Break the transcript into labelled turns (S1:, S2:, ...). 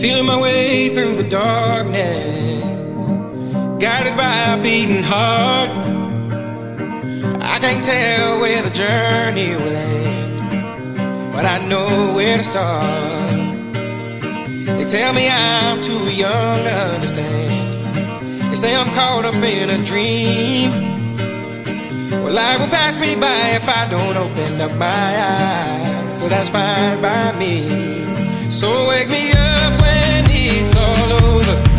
S1: Feeling my way through the darkness, guided by a beating heart. I can't tell where the journey will end, but I know where to start. They tell me I'm too young to understand. They say I'm caught up in a dream. Well, life will pass me by if I don't open up my eyes, so that's fine by me. So wake me up when it's all over.